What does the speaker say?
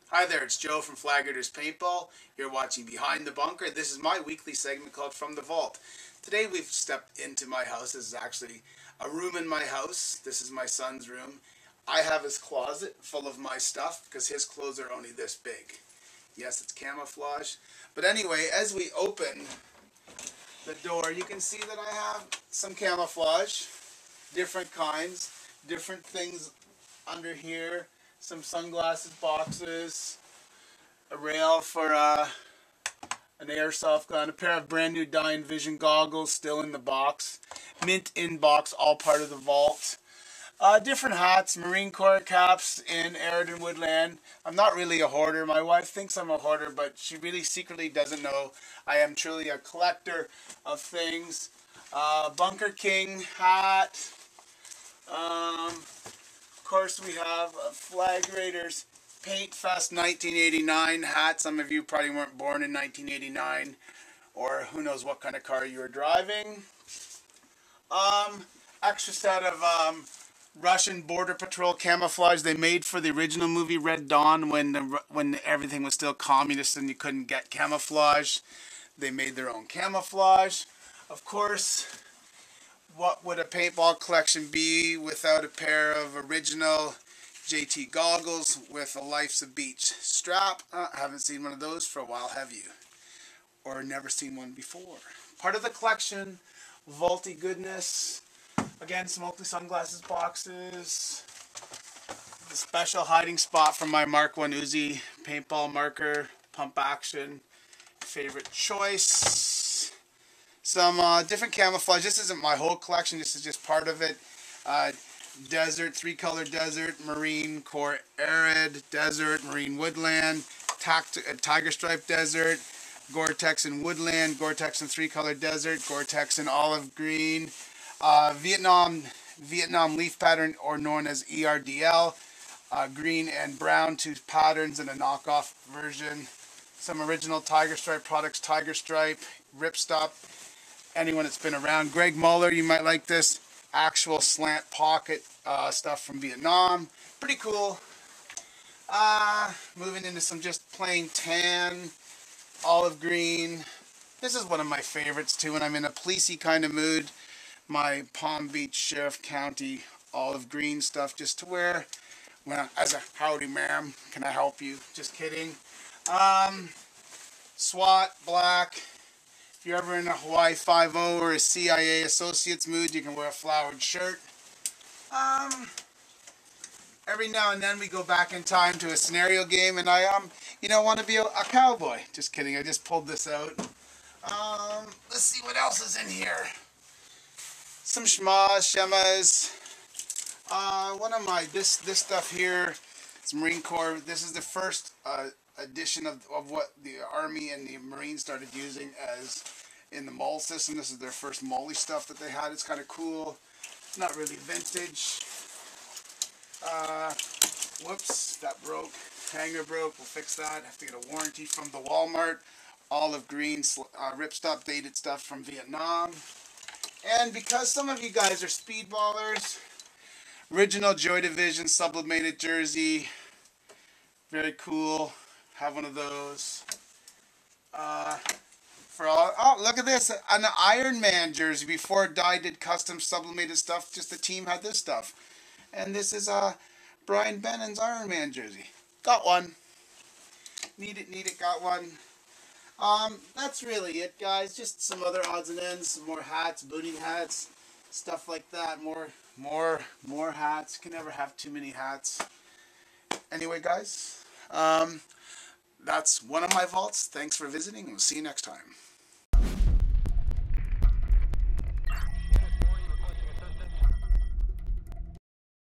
Hi there, it's Joe from Flagger's Paintball. You're watching Behind the Bunker. This is my weekly segment called From the Vault. Today we've stepped into my house. This is actually a room in my house. This is my son's room. I have his closet full of my stuff because his clothes are only this big. Yes, it's camouflage. But anyway, as we open the door, you can see that I have some camouflage, different kinds, different things under here. Some sunglasses boxes, a rail for an airsoft gun, a pair of brand new Dying Vision goggles still in the box, mint in box, all part of the vault. Different hats, Marine Corps caps in Arid Woodland. I'm not really a hoarder. My wife thinks I'm a hoarder, but she really secretly doesn't know I am truly a collector of things. Bunker King hat. Of course, we have a Flag Raiders Paint Fest 1989 hat. Some of you probably weren't born in 1989, or who knows what kind of car you were driving. Extra set of Russian Border Patrol camouflage they made for the original movie Red Dawn when everything was still communist and you couldn't get camouflage. They made their own camouflage. Of course, what would a paintball collection be without a pair of original JT goggles with a Life's a Beach strap? I haven't seen one of those for a while, have you? Or never seen one before. Part of the collection, vaulty goodness. Again, some Oakley sunglasses boxes. The special hiding spot from my Mark 1 Uzi paintball marker, pump action, favorite choice. Some different camouflage. This isn't my whole collection. This is just part of it. Desert, three-color desert, Marine Corps Arid, desert, Marine Woodland, Tiger Stripe desert, Gore-Tex in Woodland, Gore-Tex in three-color desert, Gore-Tex in olive green, Vietnam leaf pattern, or known as ERDL, green and brown, two patterns and a knockoff version. Some original Tiger Stripe products, Tiger Stripe, Ripstop. Anyone that's been around, Greg Muller, you might like this. Actual slant pocket stuff from Vietnam. Pretty cool. Moving into some just plain tan, olive green. This is one of my favorites too when I'm in a policey kind of mood. My Palm Beach Sheriff County olive green stuff just to wear when as a howdy ma'am, can I help you? Just kidding. SWAT black. If you're ever in a Hawaii 5-0 or a CIA Associates mood, you can wear a flowered shirt. Every now and then we go back in time to a scenario game, and I want to be a cowboy. Just kidding. I just pulled this out. Let's see what else is in here. Some shemas. One of my this stuff here. It's Marine Corps. This is the first edition of what the Army and the Marines started using as in the mole system. This is their first molly stuff that they had. It's kind of cool. Not really vintage. Whoops, that broke. Hanger broke. We'll fix that. Have to get a warranty from the Walmart. Olive green ripstop dated stuff from Vietnam. And because some of you guys are speedballers, original Joy Division sublimated jersey. Very cool. Have one of those. Look at this. An Iron Man jersey. Before Dye did custom sublimated stuff, just the team had this stuff. And this is Brian Bennon's Iron Man jersey. Got one. Need it, got one. That's really it, guys. Just some other odds and ends, some more hats, booting hats, stuff like that. More hats. Can never have too many hats. Anyway, guys, that's one of my vaults. Thanks for visiting, and we'll see you next time.